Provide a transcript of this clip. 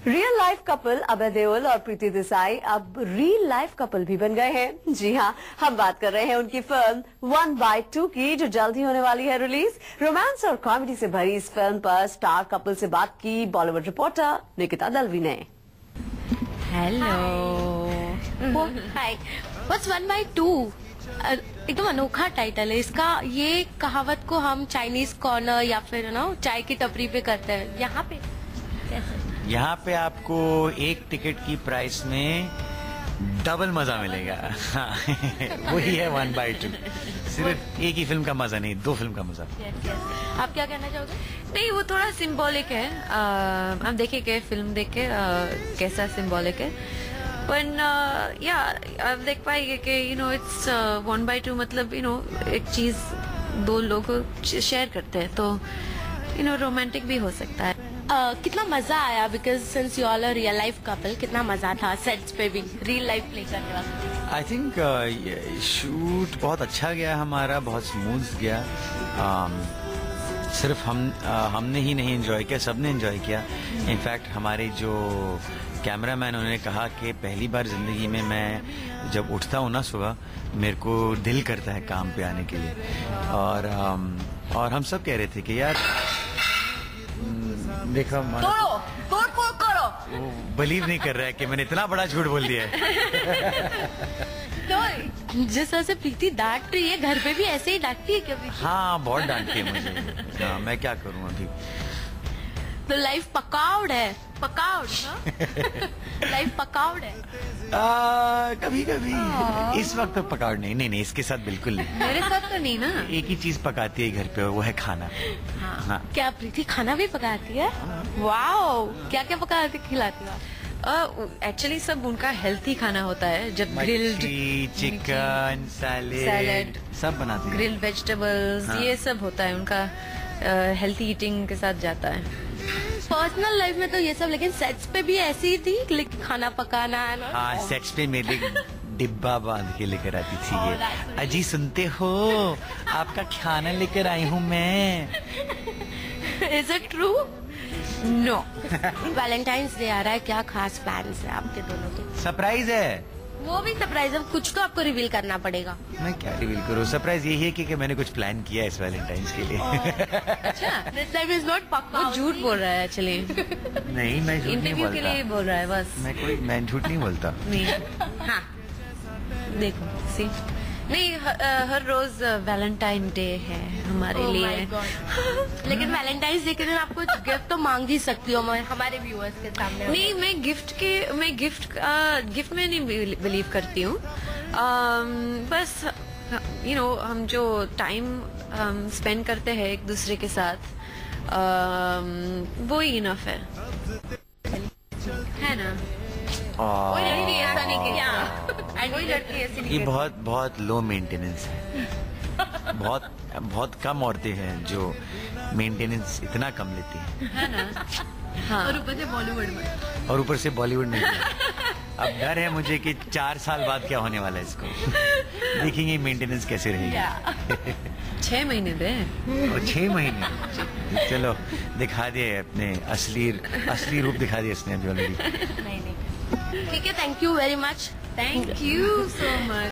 Real life couple Abhay Deol और प्रीति देसाई अब real life couple भी बन गए हैं। जी हाँ, हम बात कर रहे हैं उनकी फिल्म 1/2 की, जो जल्द ही होने वाली है रिलीज। रोमांस और कॉमेडी से भरी इस फिल्म पर स्टार कपल से बात की बॉलीवुड रिपोर्टर निकिता दलवी ने। Hello, hi. व्हाट्स 1/2? एकदम अनोखा टाइटल है इसका। ये कहावत को हम चाइनीज कॉर्नर या फिर चाय की टपरी पे करते हैं। यहाँ पे कैसे? यहाँ पे आपको एक टिकट की प्राइस में डबल मजा मिलेगा। हाँ, वही है 1/2। सिर्फ एक ही फिल्म का मजा नहीं, 2 फिल्म का मजा। आप क्या कहना चाहोगे? नहीं, वो थोड़ा सिंबॉलिक है। हम देखेंगे फिल्म देख के कैसा सिंबॉलिक है। पर या आप देख पाएंगे कि इट्स 1/2 मतलब एक चीज 2 लोग शेयर करते हैं, तो रोमांटिक भी हो सकता है। कितना मजा आया because since you all a real life couple, कितना मजा था सेट्स पे भी रियल लाइफ प्ले करने वाला? आई थिंक शूट बहुत अच्छा गया हमारा, बहुत स्मूथ गया। सिर्फ हमने ही नहीं एंजॉय किया, सबने एंजॉय किया। इनफैक्ट हमारे जो कैमरामैन, उन्होंने कहा कि पहली बार जिंदगी में मैं जब उठता हूँ ना सुबह, मेरे को दिल करता है काम पे आने के लिए। और हम सब कह रहे थे कि यार देखो, वो बिलीव नहीं कर रहा है कि मैंने इतना बड़ा झूठ बोल दिया है। तो जिस तरह से प्रीति डांट रही है, घर पे भी ऐसे ही डांटती है कभी? हाँ, बहुत डांटती है मुझे। हाँ, मैं क्या करूँ अभी। तो लाइफ पकाउड है, लाइफ पकाउड है। कभी कभी। इस वक्त तो पकाउड़ नहीं, इसके साथ बिल्कुल नहीं। मेरे साथ तो नहीं ना। एक ही चीज पकाती है घर पे, वो है खाना। हाँ। क्या प्रीति खाना भी पकाती है? वाओ, क्या क्या पकाती खिलाती है? एक्चुअली सब उनका हेल्थी खाना होता है। जब ग्रिल्ड चिकन, सैलेड सब बनाती है। ग्रिल्ड वेजिटेबल्स, ये सब होता है उनका। हेल्थी ईटिंग के साथ जाता है। पर्सनल लाइफ में तो ये सब, लेकिन सेट्स पे भी ऐसी ही थी, लेकिन खाना पकाना है ना। हाँ, सेट्स पे मेरे डिब्बा बांध के लेकर आती थी ये। अजी सुनते हो, आपका खाना लेकर आई हूँ मैं। Is it true? No. Valentine's Day आ रहा है, क्या खास प्लान्स है आपके दोनों के? सरप्राइज है। वो भी सरप्राइज है, कुछ तो आपको रिवील करना पड़ेगा। मैं क्या रिवील करूँ? सरप्राइज यही है कि मैंने कुछ प्लान किया इस वैलेंटाइंस के लिए। अच्छा, दिस टाइम इज नॉट पक्का। वो झूठ बोल रहा है एक्चुअली। नहीं, मैं झूठ नहीं इंटरव्यू बोलता। के लिए बोल रहा है बस। मैं झूठ नहीं बोलता। नहीं। हाँ, देखो सी, नहीं, हर रोज वैलेंटाइन डे है हमारे लिए। लेकिन वैलेंटाइंस डे के दिन आप कुछ गिफ्ट तो मांग ही सकती हो हमारे व्यूअर्स के सामने। नहीं, मैं गिफ्ट में नहीं बिलीव करती हूँ। बस हम जो टाइम स्पेंड करते हैं एक दूसरे के साथ, वो ही इनफ है ना। कोई लड़की ऐसा नहीं किया। कोई लड़की ऐसी नहीं। ये बहुत लो मेंटेनेंस है। बहुत कम औरतें हैं जो मेंटेनेंस इतना कम लेती है ना। हाँ। और ऊपर से बॉलीवुड में अब डर है मुझे कि 4 साल बाद क्या होने वाला है इसको। देखेंगे मेंटेनेंस कैसे रहेगी। 6 महीने पे। और 6 महीने। चलो, दिखा दिए अपने असली रूप, दिखा दिया इसने अभी ऑलरेडी। ठीक है, thank you very much. Thank you so much.